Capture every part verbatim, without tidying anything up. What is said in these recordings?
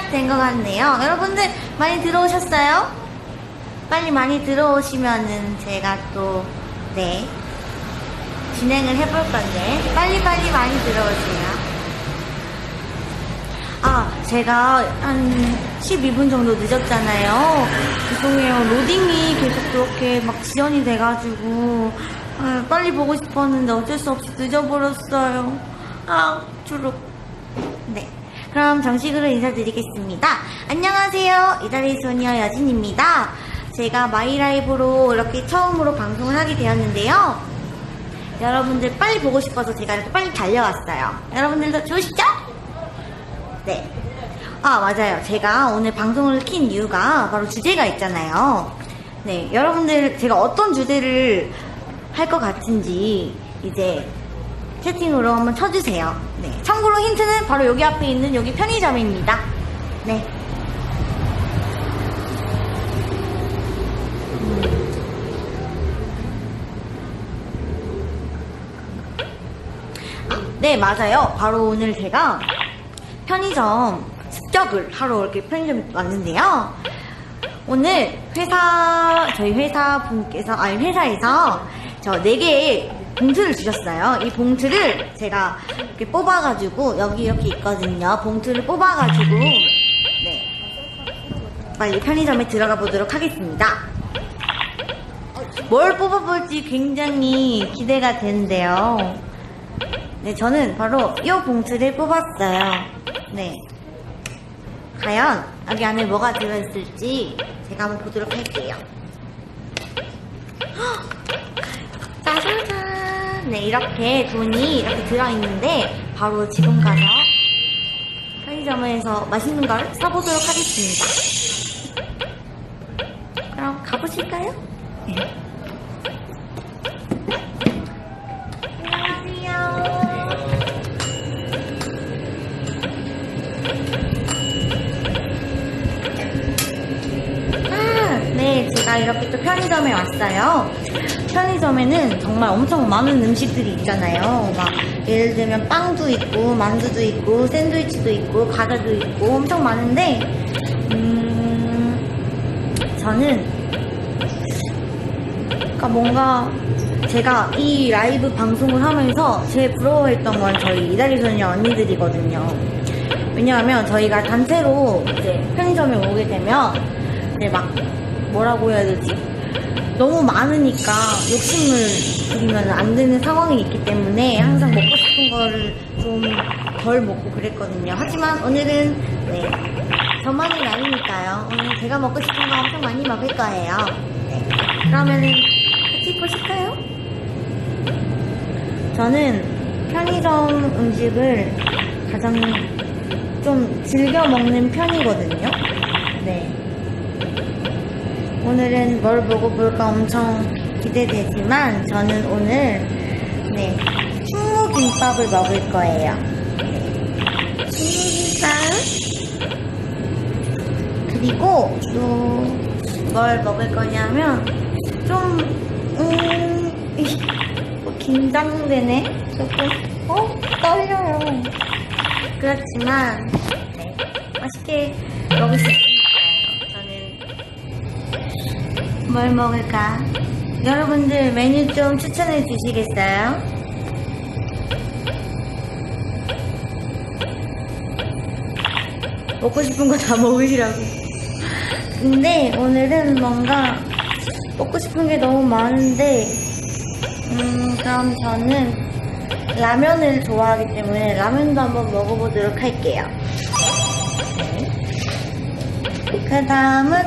시작된 것 같네요. 여러분들 많이 들어오셨어요? 빨리 많이 들어오시면은 제가 또 네 진행을 해볼 건데 빨리빨리 많이 들어오세요. 아, 제가 한 십이 분 정도 늦었잖아요. 죄송해요. 로딩이 계속 그렇게 막 지연이 돼가지고 아, 빨리 보고 싶었는데 어쩔 수 없이 늦어버렸어요. 아, 주룩. 네, 그럼 정식으로 인사드리겠습니다. 안녕하세요. 이달의 소녀 여진입니다. 제가 마이라이브로 이렇게 처음으로 방송을 하게 되었는데요. 여러분들 빨리 보고 싶어서 제가 이렇게 빨리 달려왔어요. 여러분들도 좋으시죠? 네. 아, 맞아요. 제가 오늘 방송을 킨 이유가 바로 주제가 있잖아요. 네, 여러분들 제가 어떤 주제를 할 것 같은지 이제 채팅으로 한번 쳐주세요. 네, 참고로 힌트는 바로 여기 앞에 있는 여기 편의점입니다. 네. 네, 맞아요. 바로 오늘 제가 편의점 습격을 하러 이렇게 편의점에 왔는데요. 오늘 회사, 저희 회사 분께서, 아니 회사에서 저 네 개의 봉투를 주셨어요. 이 봉투를 제가 이렇게 뽑아가지고, 여기 이렇게 있거든요. 봉투를 뽑아가지고, 네. 빨리 편의점에 들어가 보도록 하겠습니다. 뭘 뽑아볼지 굉장히 기대가 되는데요. 네, 저는 바로 이 봉투를 뽑았어요. 네. 과연 여기 안에 뭐가 들어있을지 제가 한번 보도록 할게요. 짜자잔! 네, 이렇게 돈이 이렇게 들어있는데 바로 지금 가서 편의점에서 맛있는 걸 사보도록 하겠습니다. 그럼 가보실까요? 네. 네, 제가 이렇게 또 편의점에 왔어요. 편의점에는 정말 엄청 많은 음식들이 있잖아요. 막 예를 들면 빵도 있고 만두도 있고 샌드위치도 있고 과자도 있고 엄청 많은데 음... 저는 그러니까 뭔가 제가 이 라이브 방송을 하면서 제일 부러워했던 건 저희 이달의 소녀 언니들이거든요. 왜냐하면 저희가 단체로 이제 편의점에 오게 되면 이제 막 뭐라고 해야 되지? 너무 많으니까 욕심을 부리면 안 되는 상황이 있기 때문에 항상 먹고 싶은 거를 좀 덜 먹고 그랬거든요. 하지만 오늘은 네, 저만의 날이니까요. 오늘 제가 먹고 싶은 거 엄청 많이 먹을 거예요. 네, 그러면은 같이 보실까요? 저는 편의점 음식을 가장 좀 즐겨 먹는 편이거든요. 네. 오늘은 뭘 보고 볼까 엄청 기대되지만 저는 오늘 네 충무김밥을 먹을 거예요. 네, 충무김밥 그리고 또 뭘 먹을 거냐면 좀 음... 뭐 긴장되네 조금 어? 떨려요. 그렇지만 네, 맛있게 먹을 수 있습니다. 뭘 먹을까? 여러분들 메뉴 좀 추천해 주시겠어요? 먹고 싶은 거 다 먹으시라고. 근데 오늘은 뭔가 먹고 싶은 게 너무 많은데 음 그럼 저는 라면을 좋아하기 때문에 라면도 한번 먹어보도록 할게요. 그 다음은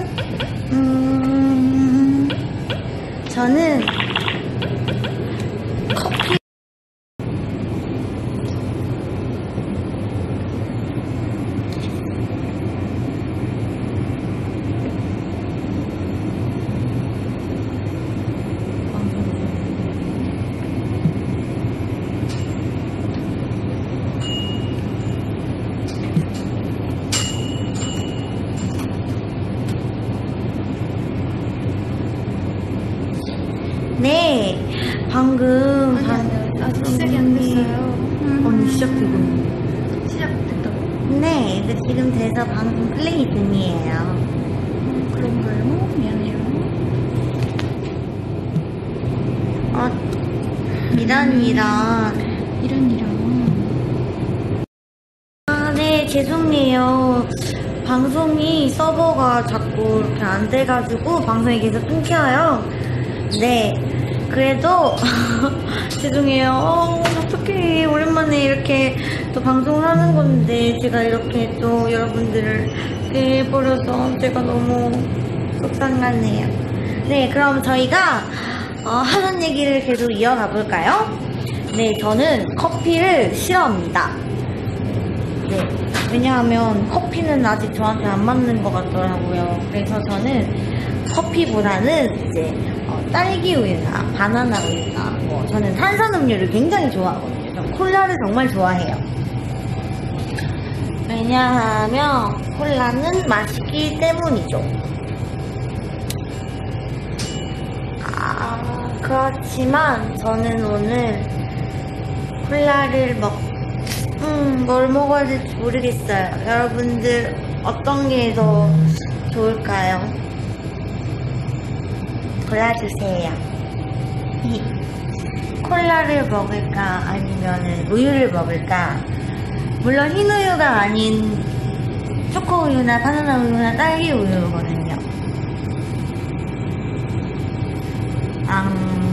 음 저는 커피 네, 방금 아니, 아니, 아직 시작이 안 됐어요. 언니 시작되고 시작됐다고? 네, 그 지금 돼서 방송 플레이 중이에요. 음, 그런가요? 미안해요. 어, 이런 이런. 이런 이런. 아, 네, 죄송해요. 방송이 서버가 자꾸 이렇게 안 돼가지고 방송이 계속 끊겨요. 네, 그래도 죄송해요. 어, 어떡해. 오랜만에 이렇게 또 방송을 하는 건데 제가 이렇게 또 여러분들을 빼버려서 제가 너무 속상하네요. 네, 그럼 저희가 어, 하는 얘기를 계속 이어가 볼까요? 네, 저는 커피를 싫어합니다. 네, 왜냐하면 커피는 아직 저한테 안 맞는 것 같더라고요. 그래서 저는 커피보다는 이제 어, 딸기 우유나 바나나 우유나 뭐 저는 탄산음료를 굉장히 좋아하거든요. 저 콜라를 정말 좋아해요. 왜냐하면 콜라는 맛있기 때문이죠. 아, 그렇지만 저는 오늘 콜라를 먹 음, 뭘 먹어야 될지 모르겠어요. 여러분들 어떤 게 더 좋을까요? 골라주세요. 콜라를 먹을까 아니면 우유를 먹을까? 물론 흰 우유가 아닌 초코 우유나 바나나 우유나 딸기 우유거든요. 음,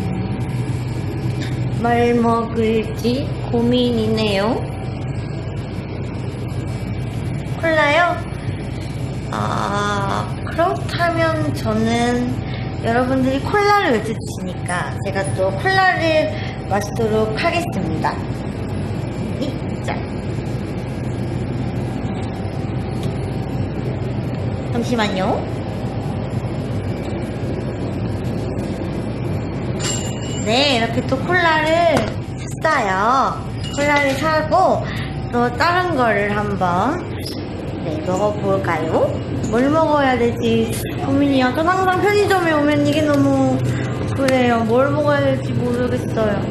뭘 먹을지 고민이네요. 콜라요? 아, 그렇다면 저는 여러분들이 콜라를 외쳐주시니까 제가 또 콜라를 마시도록 하겠습니다. 이, 자. 잠시만요. 네, 이렇게 또 콜라를 샀어요. 콜라를 사고 또 다른 거를 한번 네, 먹어볼까요? 뭘 먹어야 될지 고민이야. 전 항상 편의점에 오면 이게 너무 그래요. 뭘 먹어야 될지 모르겠어요.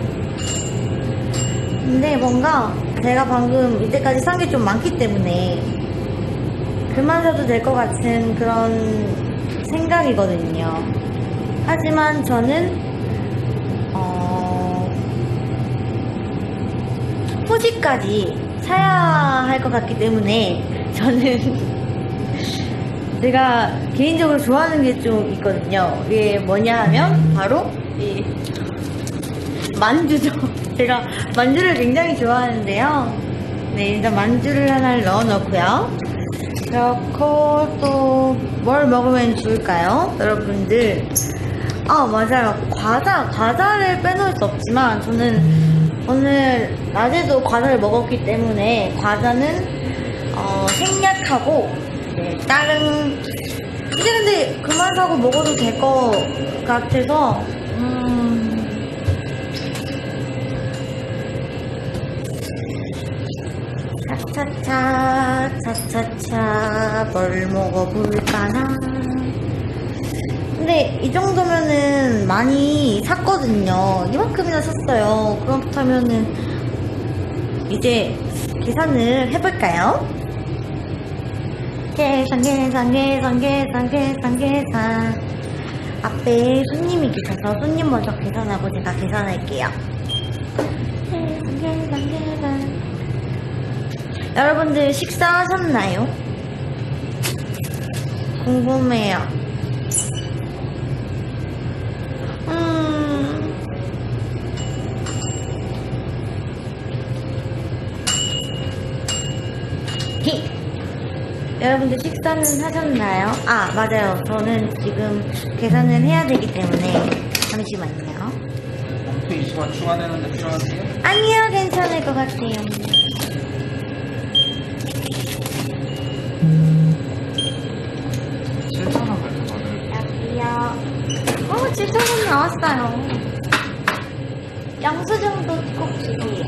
근데 뭔가 제가 방금 이때까지 산 게 좀 많기 때문에 그만 사도 될 것 같은 그런 생각이거든요. 하지만 저는 어... 후지까지 사야 할 것 같기 때문에 저는 제가 개인적으로 좋아하는 게 좀 있거든요. 이게 뭐냐 하면 바로 이 만두죠. 제가 만두를 굉장히 좋아하는데요. 네, 일단 만두를 하나를 넣어 놓고요. 그렇고 또 뭘 먹으면 좋을까요? 여러분들. 아, 맞아요. 과자, 과자를 빼놓을 수 없지만 저는 오늘 낮에도 과자를 먹었기 때문에 과자는 어, 생략하고 네, 다른 이제 근데 그만 사고 먹어도 될 것 같아서 음... 차차차 차차차 뭘 먹어볼까나. 근데 이 정도면은 많이 샀거든요. 이만큼이나 샀어요. 그렇다면은 이제 계산을 해볼까요? 계산 계산 계산 계산 계산 계산. 앞에 손님이 계셔서 손님 먼저 계산하고 제가 계산할게요. 계산 계산 계산. 여러분들 식사하셨나요? 궁금해요. 음... 히. 여러분들 식사는 하셨나요? 아, 맞아요. 저는 지금 계산을 해야 되기 때문에 잠시만요. 봉투 이십 원 추가되는데 필요하세요? 아니요, 괜찮을 것 같아요. 칠천 원 같은 거를 여기요. 어, 칠천 원 나왔어요. 영수증도 꼭 주세요.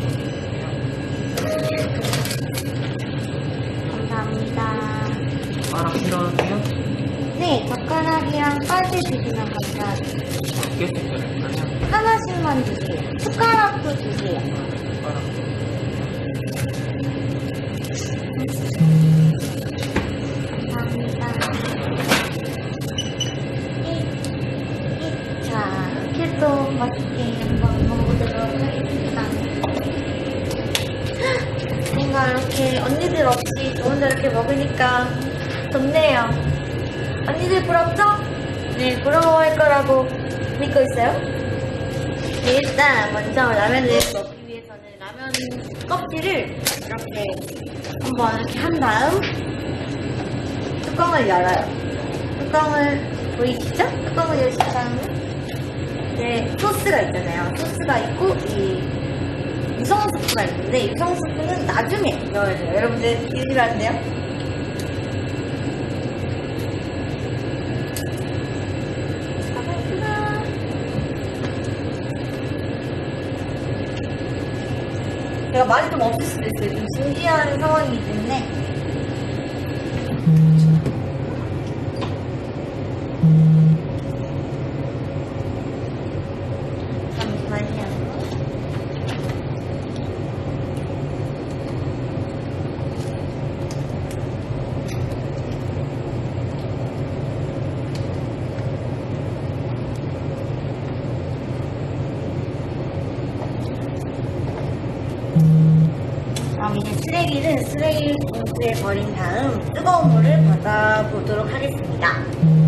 감사합니다. 젓가락 필요하세요? 네, 젓가락이랑 빨대 주시면 감사합니다. 몇 개 드릴까요? 하나씩만 주세요. 숟가락도 주세요. 젓가락 맛있게 한번 먹어보도록 하겠습니다. 뭔가 이렇게 언니들 없이 저 혼자 이렇게 먹으니까 좋네요. 언니들 부럽죠? 네, 부러워할 거라고 믿고 있어요. 네, 일단 먼저 라면을 먹기 위해서는 라면 껍질을 이렇게 한번 이렇게 한 다음 뚜껑을 열어요. 뚜껑을 보이시죠? 뚜껑을 여신 다음에 이제 소스가 있잖아요. 소스가 있고 이 유성 스프가 있는데 유성 스프는 나중에 넣어야 돼요. 여러분들 잊으면 안 돼요. 가만있구나. 제가 말이 좀 없을 수도 있어요. 좀 신기한 상황이기 때문에. 잠시만요. 그럼 이제 쓰레기는 쓰레기 봉투에 버린 다음 뜨거운 물을 받아보도록 하겠습니다.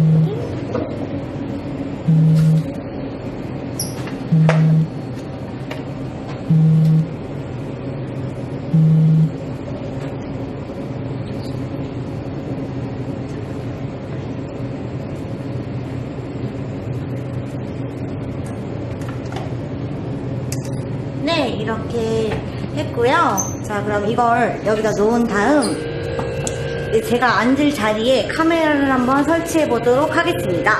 네, 이렇게 했고요. 자, 그럼 이걸 여기다 놓은 다음 제가 앉을 자리에 카메라를 한번 설치해 보도록 하겠습니다.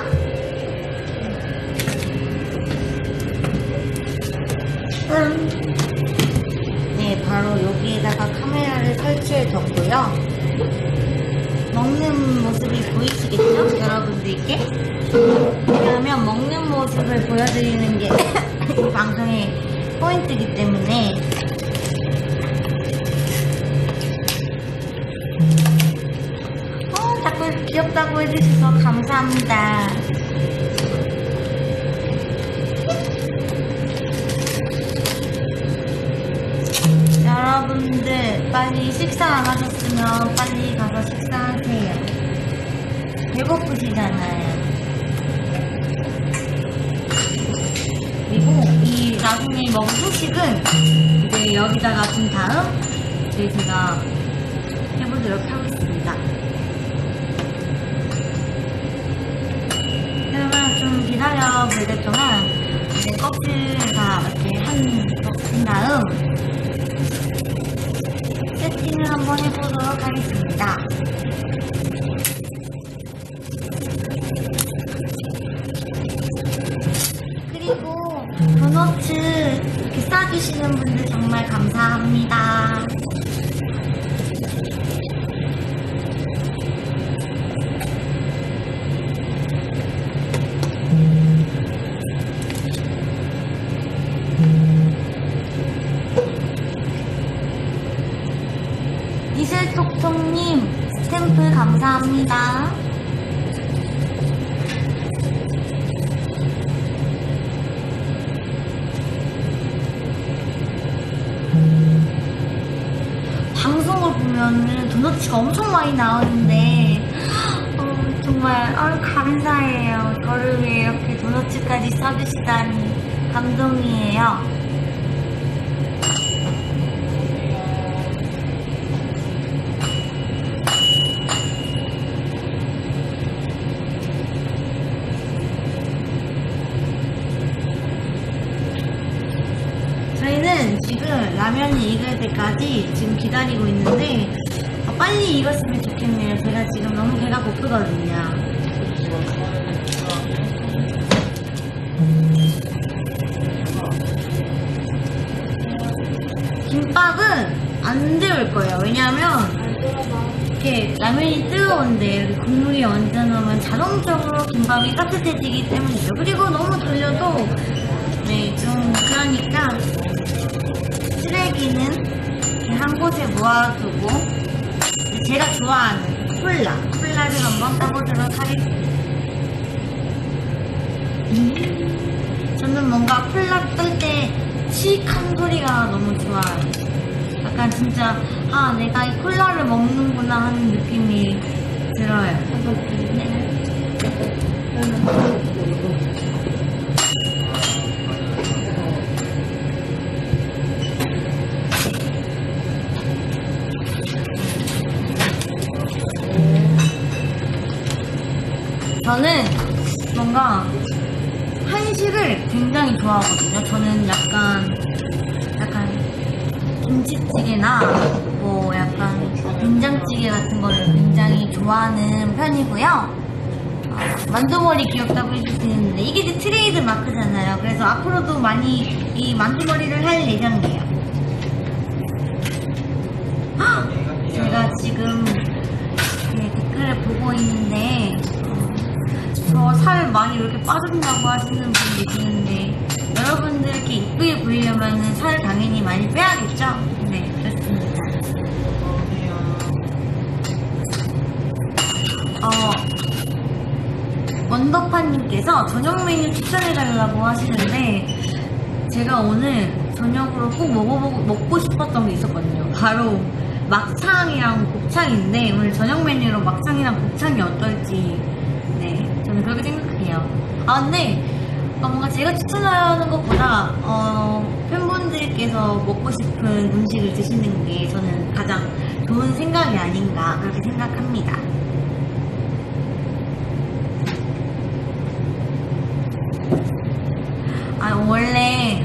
짠! 네, 바로 여기에다가 카메라를 설치해 뒀고요. 먹는 모습이 보이시겠죠? 여러분들께? 왜냐하면 먹는 모습을 보여드리는 게 이 방송의 포인트이기 때문에 어, 자꾸 귀엽다고 해주셔서 감사합니다. 여러분들 빨리 식사 안 하셨으면 빨리 가서 식사하세요. 배고프시잖아요. 그리고 이 나중에 먹은 후식은 이제 여기다가 둔 다음 이제 제가 해보도록 하겠습니다. 그러면 좀 기다려 볼 때 동안 이제 껍질 다 이렇게 한 덮은 다음 세팅을 한번 해보도록 하겠습니다. 그리고 도너츠 이렇게 싸주시는 분들 정말 감사합니다. 이슬톡톡님 스탬프 감사합니다. 방송을 보면은 도너츠가 엄청 많이 나오는데 어, 정말 어, 감사해요. 저를 위해 이렇게 도너츠까지 싸주시다니 감동이에요. 저희는 지금 라면이 익을 때까지 지금 기다리고 있는데 아, 빨리 익었으면 좋겠네요. 제가 지금 너무 배가 고프거든요. 김밥은 안 데울 거예요. 왜냐하면 이렇게 라면이 뜨거운데 여기 국물이 얹어 놓으면 자동적으로 김밥이 따뜻해지기 때문이죠. 그리고 너무 돌려도 네, 좀 그러니까 쓰레기는 이렇게 한 곳에 모아두고 제가 좋아하는 콜라, 콜라를 한번 따보도록 하겠습니다. 음, 저는 뭔가 콜라 뜰 때 치익한 소리가 너무 좋아요. 약간 진짜 아 내가 이 콜라를 먹는구나 하는 느낌이 들어요. 저는 뭔가 한식을 굉장히 좋아하거든요. 저는 약간 약간 김치찌개나 뭐 약간 된장찌개 같은 거를 굉장히 좋아하는 편이고요. 어, 만두머리 귀엽다고 해주시는데 이게 이제 트레이드 마크잖아요. 그래서 앞으로도 많이 이 만두머리를 할 예정이에요. 헉! 제가 지금 네, 댓글을 보고 있는데 저 살 많이 이렇게 빠진다고 하시는 분이 계시는데 여러분들께 이쁘게 보이려면 살 당연히 많이 빼야겠죠? 네, 그렇습니다. 어, 원더파님께서 저녁 메뉴 추천해달라고 하시는데 제가 오늘 저녁으로 꼭 먹어보고, 먹고 싶었던 게 있었거든요. 바로 막창이랑 곱창인데 오늘 저녁 메뉴로 막창이랑 곱창이 어떨지 네, 저는 그렇게 생각해요. 아 근데 어, 뭔가 제가 추천하는 것보다 어, 팬분들께서 먹고 싶은 음식을 드시는 게 저는 가장 좋은 생각이 아닌가 그렇게 생각합니다. 아 원래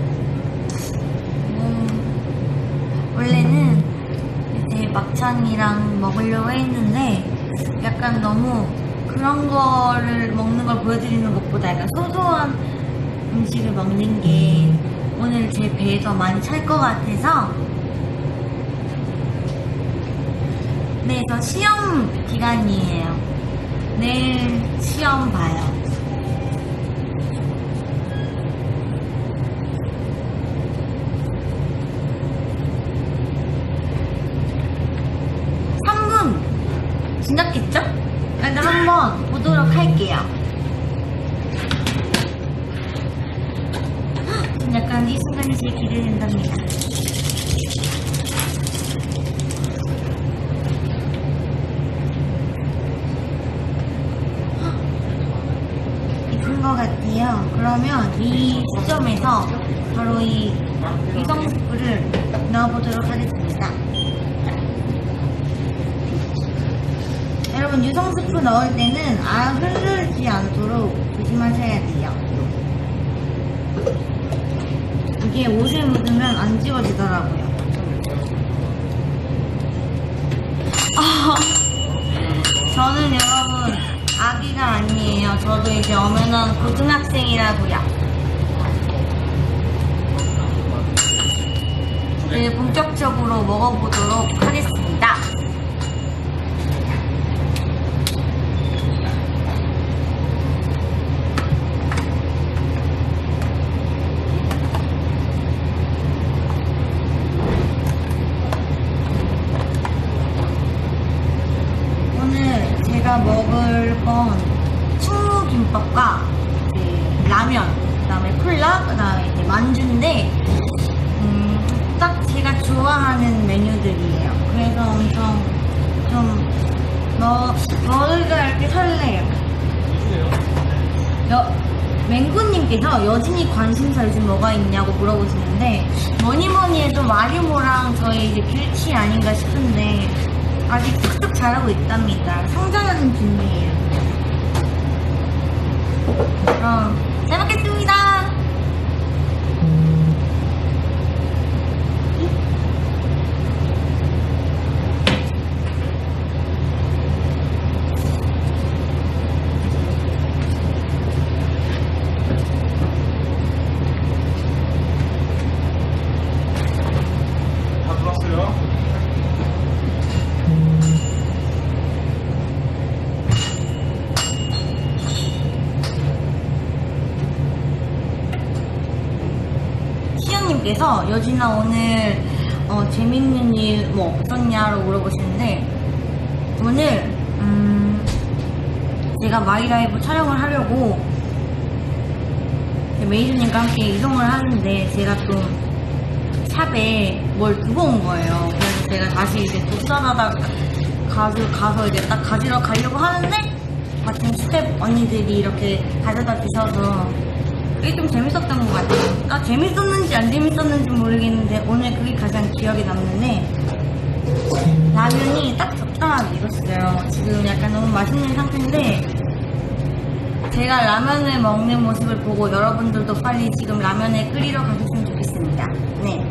음, 원래는 이제 막창이랑 먹으려고 했는데 약간 너무 그런 거를 먹는 걸 보여드리는 것보다 약간 소소한 음식을 먹는 게 오늘 제 배에 더 많이 찰 것 같아서 네, 저 시험 기간이에요. 내일 시험 봐요. 삼 분 지났겠죠? 일단 한번 보도록 할게요. 전 약간 이 순간이 제일 기대된답니다. 이쁜 것 같아요. 그러면 이 시점에서 바로 이 유성스프를 넣어보도록 하겠습니다. 여러분 유성스프 넣을 때는 아 흐르지 않도록 조심하셔야 돼요. 이게 옷에 묻으면 안 지워지더라고요. 어, 저는 여러분 아기가 아니에요. 저도 이제 엄연한 고등학생이라고요. 이제 본격적으로 먹어보도록 하겠습니다. 제가 먹을 건 충무김밥과 이제 라면, 그 다음에 콜라, 그 다음에 이제 만두인데 음, 딱 제가 좋아하는 메뉴들이에요. 그래서 엄청 좀 뭐, 먹을까 이렇게 설레요. 여, 맹구님께서 여진이 관심사 요즘 뭐가 있냐고 물어보시는데 뭐니뭐니 해도 마리모랑 저희 이제 길치 아닌가 싶은데 아직 툭툭 잘하고 있답니다. 성장하는 중이에요. 그럼 잘 먹겠습니다. 다 들었어요? 님께서 여진아 오늘 어, 재밌는 일 뭐 없었냐로 물어보시는데 오늘 음, 제가 마이라이브 촬영을 하려고 매니저님과 함께 이동을 하는데 제가 또 샵에 뭘 두고 온 거예요. 그래서 제가 다시 이제 독서하다가 가서, 가서 이제 딱 가지러 가려고 하는데 마침 스텝 언니들이 이렇게 가져다 주셔서 그게 좀 재밌었던 것 같아요. 아, 재밌었는지 안 재밌었는지 모르겠는데 오늘 그게 가장 기억에 남는데 라면이 딱 적당하게 익었어요. 지금 약간 너무 맛있는 상태인데 제가 라면을 먹는 모습을 보고 여러분들도 빨리 지금 라면을 끓이러 가셨으면 좋겠습니다. 네.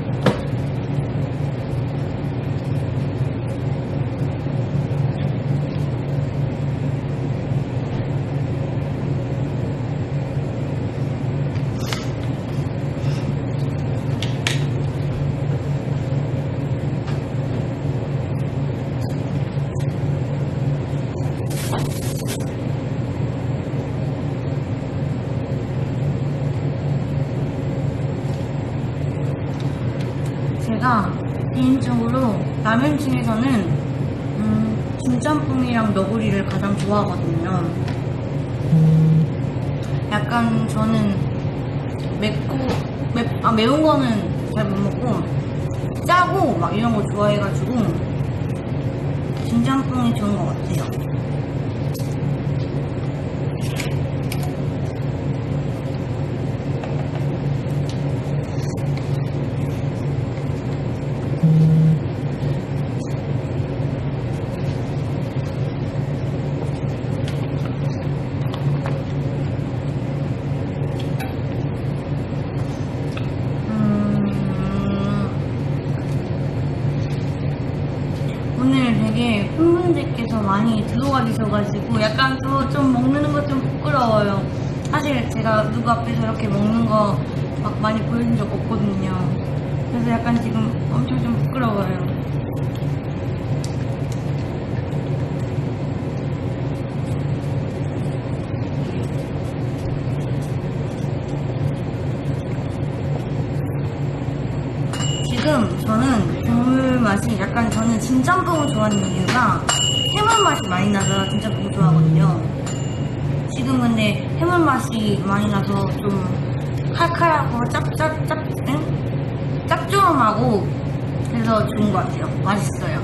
제가 개인적으로 라면 중에서는 음, 진짬뽕이랑 너구리를 가장 좋아하거든요. 약간 저는 맵고 맵, 아, 매운 거는 잘 못 먹고 짜고 막 이런 거 좋아해가지고 진짬뽕이 좋은 것 같아요. 오늘 되게 팬분들께서 많이 들어와 주셔가지고 약간 또 좀 먹는 거 좀 부끄러워요. 사실 제가 누구 앞에서 이렇게 먹는 거 막 많이 보여준 적 없거든요. 그래서 약간 지금 엄청 좀 부끄러워요. 지금 저는 국물 맛이 약간 저는 진짬뽕을 좋아하는 이유가 해물 맛이 많이 나서 진짬뽕 좋아하거든요. 지금 근데 해물 맛이 많이 나서 좀 칼칼하고 짭짭짭 응? 짭조름하고 그래서 좋은 것 같아요. 맛있어요.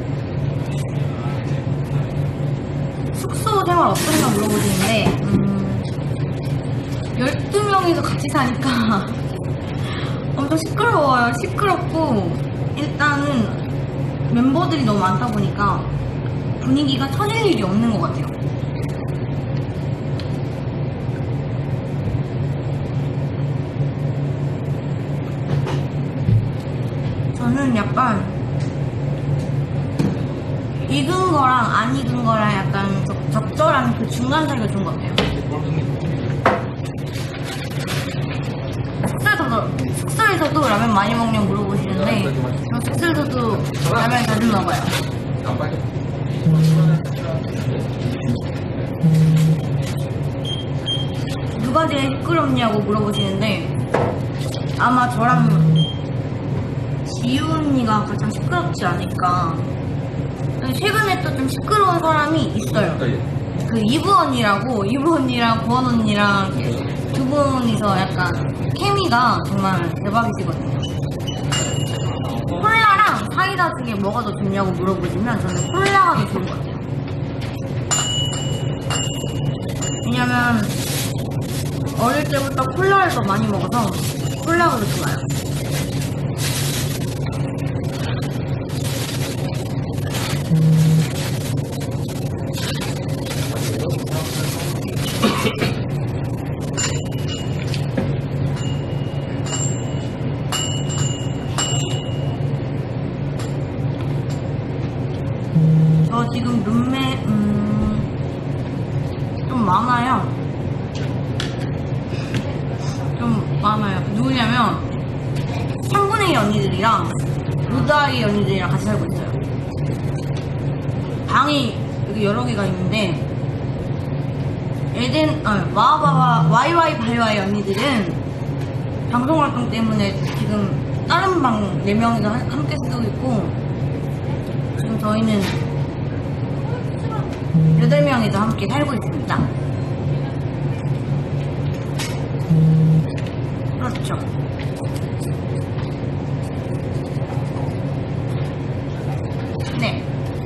숙소 생활 어떤가 물어보시는데 음, 열두 명이서 같이 사니까 엄청 시끄러워요. 시끄럽고 일단은 멤버들이 너무 많다 보니까 분위기가 터질 일이 없는 것 같아요. 저는 약간 익은 거랑 안 익은 거랑 약간 적, 적절한 그 중간 사이가 좋은 것 같아요. 숙소에서도, 숙소에서도 라면 많이 먹냐고 물어보시는데 저 숙소에서도 라면 자주 먹어요. 누가 제일 시끄럽냐고 물어보시는데 아마 저랑 지유 언니가 가장 시끄럽지 않을까. 최근에 또 좀 시끄러운 사람이 있어요. 그 이브 언니라고, 이브 언니랑 고원 언니랑 두 분이서 약간 케미가 정말 대박이시거든요. 콜라랑 사이다 중에 뭐가 더 좋냐고 물어보시면 저는 콜라가 더 좋은 것 같아요. 왜냐면 어릴 때부터 콜라를 더 많이 먹어서 콜라가 더 좋아요. 저 지금 룸메 음, 좀 많아요. 좀 많아요. 누구냐면 삼분의 이 언니들이랑 무다이 언니들이랑 같이 살고 있어요. 방이 여기 여러 개가 있는데 에덴, 아, 와와와 와이와이 바이와이 언니들은 방송 활동 때문에 지금 다른 방 네 명이서 함께 쓰고 있고 지금 저희는 여덟 명이서 함께 살고 있습니다. 그렇죠. 네.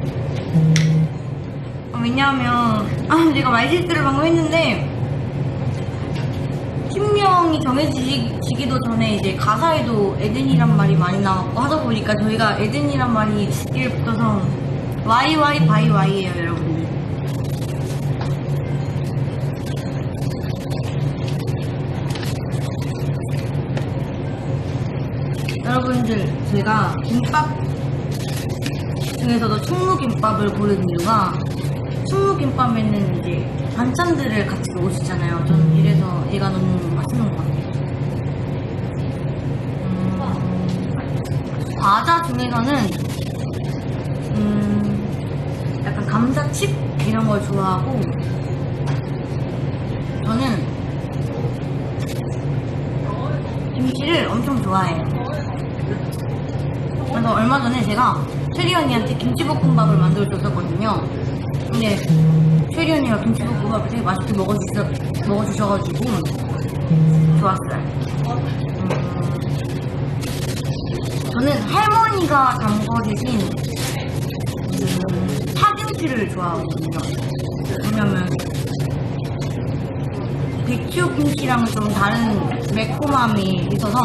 어, 왜냐하면 아 제가 말실수를 방금 했는데 팀명이 정해지기도 전에 이제 가사에도 에덴이란 말이 많이 나왔고 하다 보니까 저희가 에덴이란 말이 뒤에 붙어서 와이와이 바이와이예요, 여러분들. 여러분들, 제가 김밥 중에서도 충무김밥을 고른 이유가 충무김밥에는 이제 반찬들을 같이 넣으시잖아요. 저는 이래서 얘가 너무 맛있는 것 같아요. 음, 과자 중에서는 음, 약간 감자칩 이런 걸 좋아하고 저는 김치를 엄청 좋아해요. 그래서 얼마 전에 제가 체리 언니한테 김치볶음밥을 만들어줬었거든요. 근데 체리 언니가 김치볶음밥을 되게 맛있게 먹어주셔, 먹어주셔가지고 좋았어요. 음, 저는 할머니가 담궈주신 음, 파김치를 좋아하거든요. 왜냐면 배추김치랑 좀 다른 매콤함이 있어서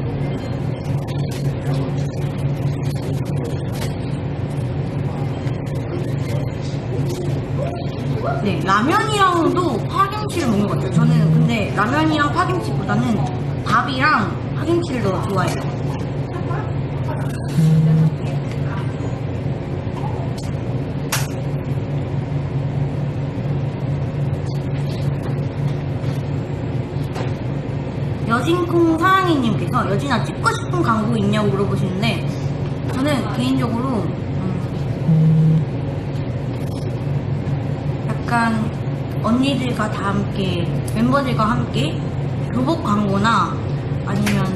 네, 라면이랑도 파김치를 먹는 것 같아요. 저는 근데 라면이랑 파김치보다는 밥이랑 파김치를 더 좋아해요. 여진콩 사랑이님께서 여진아 찍고 싶은 광고 있냐고 물어보시는데 저는 개인적으로 약간 언니들과 다 함께 멤버들과 함께 교복 광고나 아니면은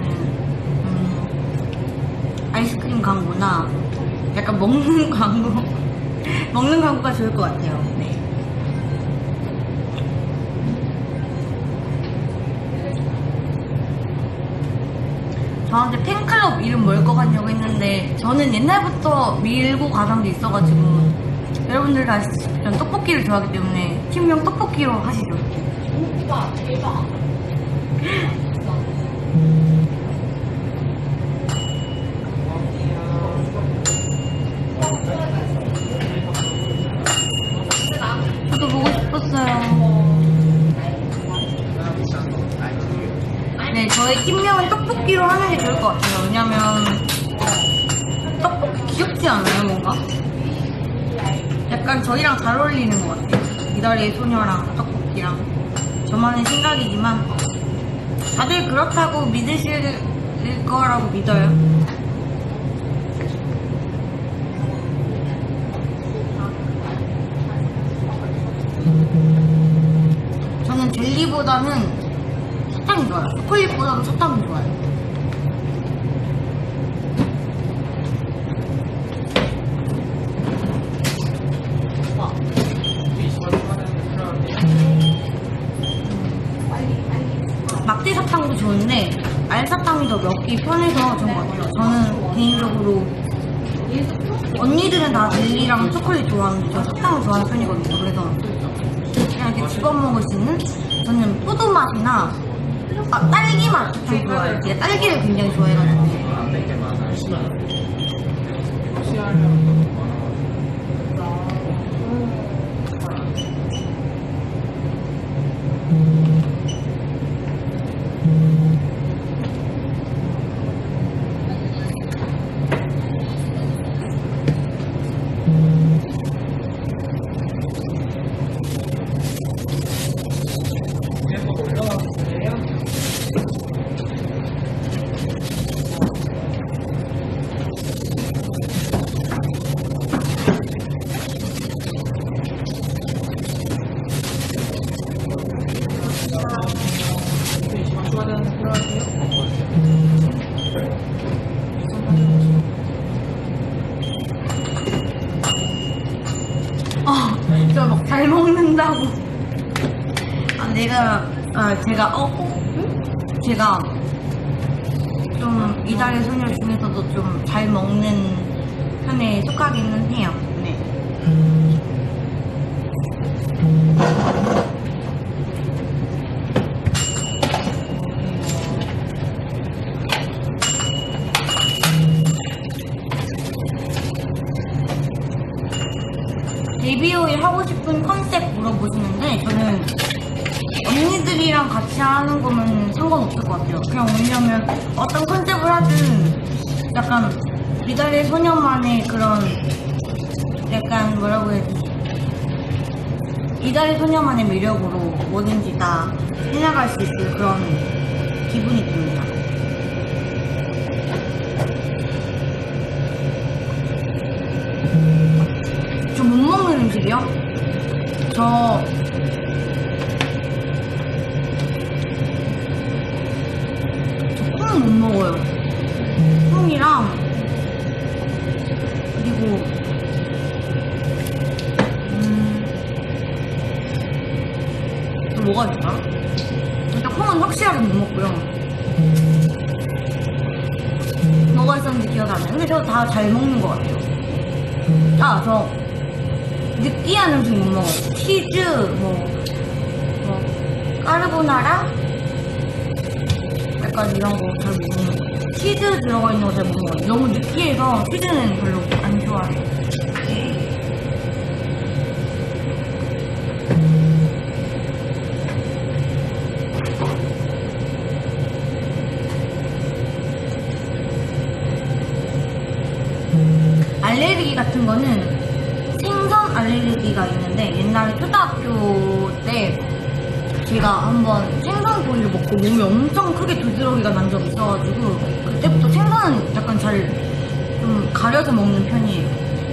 음, 아이스크림 광고나 약간 먹는 광고 먹는 광고가 좋을 것 같아요. 네. 저한테 팬클럽 이름 뭘 것 같냐고 했는데 저는 옛날부터 밀고 가던 게 있어가지고 여러분들 다 아시다시피 전 떡볶이를 좋아하기 때문에 팀명 떡볶이로 하시죠. 오빠 대박. 저도 보고 싶었어요. 네, 저희 팀명은 떡볶이로 하는 게 좋을 것 같아요. 왜냐면 떡볶이 귀엽지 않아요, 뭔가? 약간 저희랑 잘 어울리는 것 같아요. 이달의 소녀랑 떡볶이랑. 저만의 생각이지만 다들 그렇다고 믿으실 거라고 믿어요. 저는 젤리보다는 사탕이 좋아요. 초콜릿보다도 사탕이 좋아요. 막대 사탕도 좋은데 알사탕이 더 먹기 편해서 좋은 것 같아요. 저는 개인적으로 언니들은 다 젤리랑 초콜릿 좋아하는데 저 사탕을 좋아하는 편이거든요. 그래서 그냥 이렇게 집어먹을 수 있는 저는 포도 맛이나 아, 딸기 맛 좀 좋아해요. 제가 딸기를 굉장히 좋아해가지고. 아, 저 막 잘 먹는다고. 아, 내가, 아, 제가, 어, 어? 응? 제가 좀 이달의 소녀 중에서도 좀 잘 먹는 편에 속하기는 해요. 네. 데뷔 후에 하고 싶은 컨셉 물어보시는데 저는 언니들이랑 같이 하는 거면 상관없을 것 같아요. 그냥 왜냐면 어떤 컨셉을 하든 약간 이달의 소녀만의 그런 약간 뭐라고 해야 되지? 이달의 소녀만의 매력으로 뭐든지 다 해나갈 수 있을 그런 기분이 듭니다. 저 못 먹는 음식이요? 저 콩 못 먹어요. 콩이랑 그리고 음, 또 뭐가 있을까? 일단 콩은 확실하게 못 먹고요. 뭐가 있었는지 기억이 안 나요. 근데 저 다 잘 먹는 것 같아요. 아, 저 느끼한 음식 못 먹어요. 치즈, 뭐, 뭐 까르보나라? 약간 이런 거 잘 못 먹어요. 치즈 들어가 있는 거 잘 못 먹어요. 너무 느끼해서 치즈는 별로 안 좋아해요. 알레르기 같은 거는 생선 알레르기가 있는데 옛날에 초등학교 때 제가 한번 생선구이를 먹고 몸이 엄청 크게 두드러기가 난 적이 있어가지고 그때부터 생선은 약간 잘 좀 가려서 먹는 편이에요.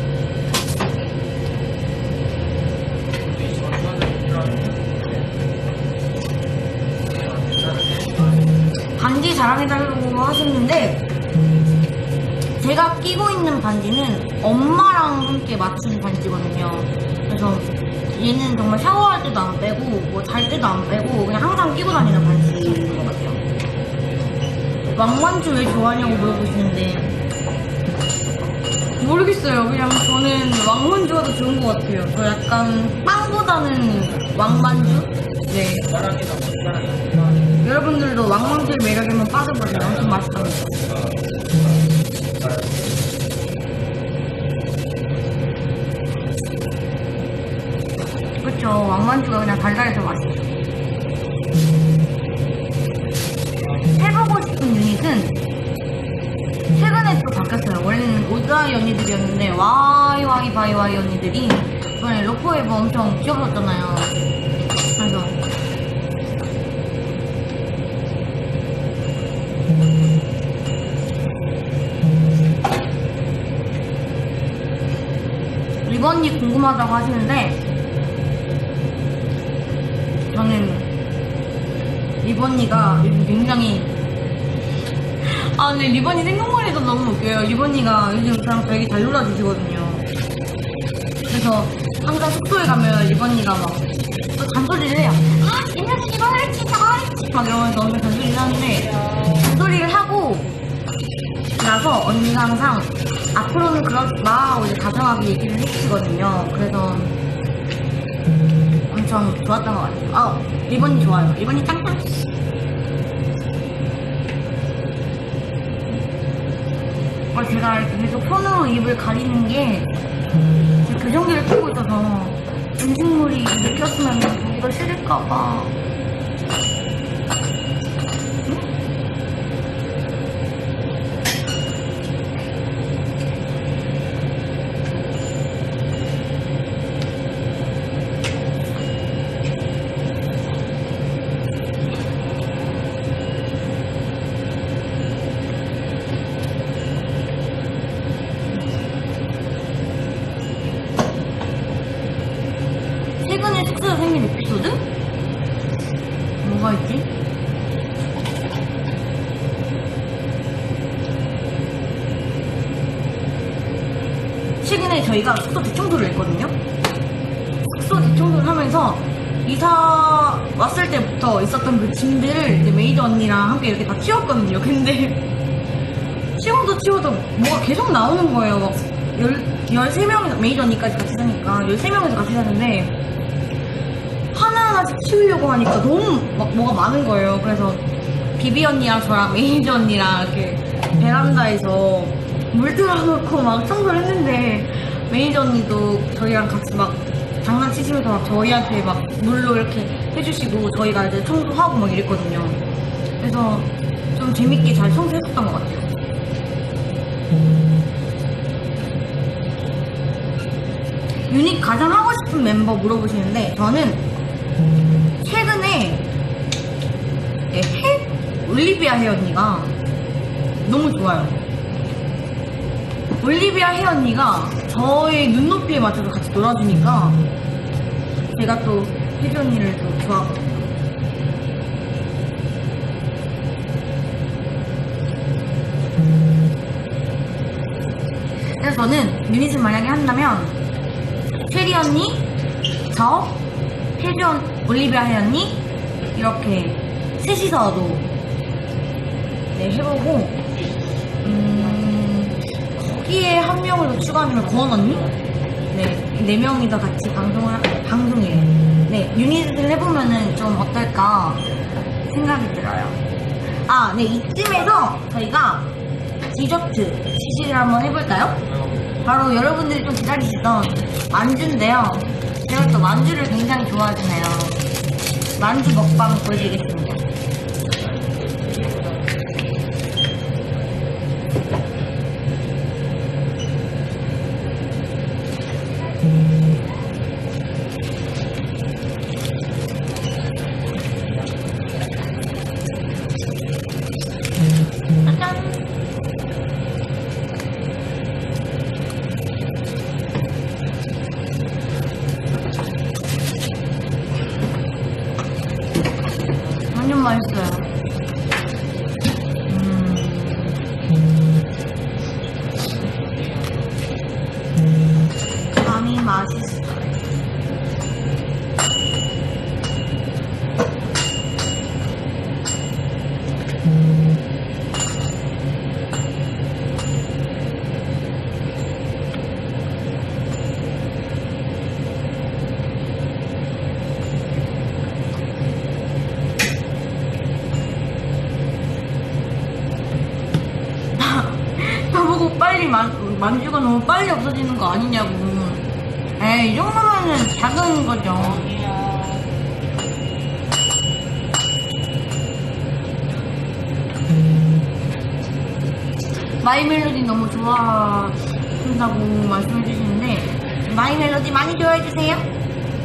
반지 자랑해달라고 하셨는데 제가 끼고 있는 반지는 엄마랑 함께 맞춘 반지거든요. 그래서 얘는 정말 샤워할 때도 안 빼고 뭐 잘 때도 안 빼고 그냥 항상 끼고 다니는 반지인 것 같아요. 왕만주 왜 좋아하냐고 물어보시는데 모르겠어요. 그냥 저는 왕만주가 더 좋은 것 같아요. 저 약간 빵보다는 왕만주? 네. 여러분들도 왕만주의 매력에만 빠져보세요. 엄청 맛있답니다. 그쵸. 왕만주가 그냥 달달해서 맛있죠. 해보고 싶은 유닛은 최근에 또 바뀌었어요. 원래는 오드아이 언니들이었는데 와이 와이 바이 와이 언니들이 이번에 로코웨브 엄청 귀여웠잖아요. 그래서 리번이 궁금하다고 하시는데 저는 리번이가 요즘 굉장히 아 근데 리번이 생각만 해도 너무 웃겨요. 리번이가 요즘 저랑 되게 잘 놀아주시거든요. 그래서 항상 숙소에 가면 리번이가 막 또 잔소리를 해요. 아 얘네들 이거 할지 저거 할지 막 이러면서 엄청 잔소리를 하는데 잔소리를 하고 나서 언니가 항상 앞으로는 그러지 마 하고 이제 다정하게 얘기를 해주시거든요. 그래서 엄청 좋았던 것 같아요. 아 리번이 좋아요. 리번이 짱짱. 아, 제가 이렇게 계속 손으로 입을 가리는 게 제가 교정기를 쓰고 있어서 음식물이 느꼈으면 보기가 싫을까봐. 최근에 숙소에 생긴 에피소드? 뭐가 있지? 최근에 저희가 숙소 대청소를 했거든요? 숙소 대청소를 하면서 이사 왔을 때부터 있었던 그 짐들을 이제 메이저 언니랑 함께 이렇게 다 치웠거든요. 근데 치워도 치워도 뭐가 계속 나오는 거예요. 막 열세 명, 메이저 언니까지 같이 사니까 열세 명에서 같이 사는데 하나하나씩 치우려고 하니까 너무 막 뭐가 많은 거예요. 그래서 비비 언니랑 저랑 메이저 언니랑 이렇게 베란다에서 물 틀어놓고 막 청소를 했는데 메이저 언니도 저희랑 같이 막 장난치시면서 막 저희한테 막 물로 이렇게 해주시고 저희가 이제 청소하고 막 이랬거든요. 그래서 좀 재밌게 잘 청소했었던 것 같아요. 유닛 가장 하고 싶은 멤버 물어보시는데 저는 최근에 네, 해? 올리비아 혜 언니가 너무 좋아요. 올리비아 혜 언니가 저의 눈높이에 맞춰서 같이 놀아주니까 제가 또 혜주 언니를 또 좋아하거든요. 그래서 저는 유닛을 만약에 한다면 체리 언니, 저, 혜주 언니, 올리비아 혜 언니 이렇게 셋이서도 네, 해보고 음, 거기에 한 명을 더 추가하면 고원 언니? 네, 네 명이 더 같이 방송을, 방송이래. 네, 유닛을 해보면은 좀 어떨까 생각이 들어요. 아, 네, 이쯤에서 저희가 디저트 시식을 한번 해볼까요? 바로 여러분들이 좀 기다리시던 만주인데요. 제가 또 만주를 굉장히 좋아하잖아요. 만주 먹방 보여드리겠습니다. 짜잔! 완전 맛있어요. 음. 감이 맛있어요. 저보고 빨리 만, 만주가 너무 빨리 없어지는 거 아니냐고. 에이, 이 정도면은 작은 거죠. 마이멜로디 너무 좋아한다고 말씀해주시는데 마이멜로디 많이 좋아해주세요.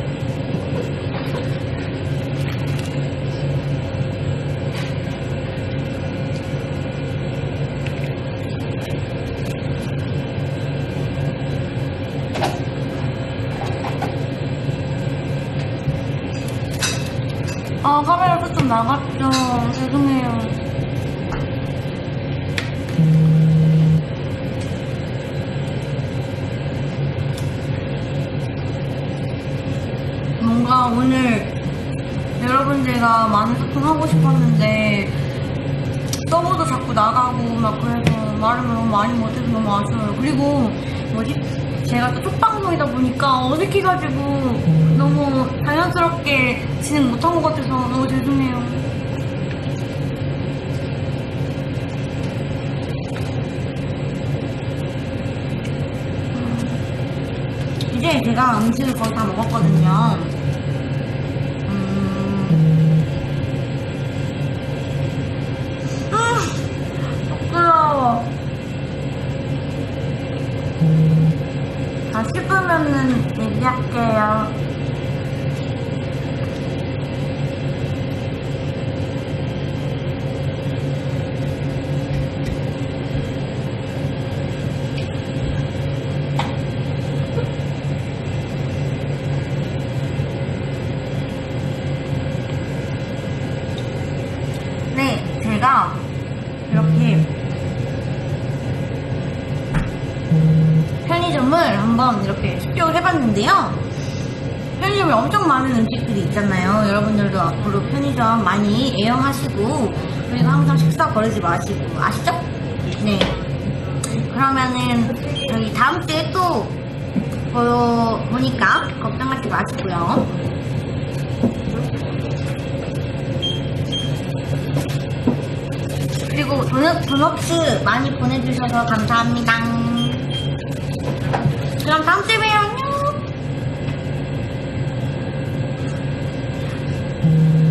아, 카메라도 좀 나갔죠. 죄송해요. 뭔가 오늘 여러분들과 많은 소통하고 싶었는데 서버도 자꾸 나가고 막 그래서 말을 너무 많이 못해서 너무 아쉬워요. 그리고 뭐지? 제가 또 첫 방송이다 보니까 어색해가지고 너무 자연스럽게 진행 못한 것 같아서 너무 죄송해요. 음, 이제 제가 음식을 거의 다 먹었거든요. 음, 음, 부끄러워. 다 씹으면은 얘기할게요. 네, 제가 이렇게 편의점을 한번 이렇게 습격을 해봤는데요. 편의점에 엄청 많은 음식들이 있잖아요. 여러분들도 앞으로 편의점 많이 애용하시고 그리고 항상 식사 거르지 마시고 아시죠? 네. 그러면은 저희 다음 주에 또 보, 보니까 걱정하지 마시고요. 그리고 도넛, 도넛츠 많이 보내주셔서 감사합니다. 그럼 다음 주에 봬요. 안녕.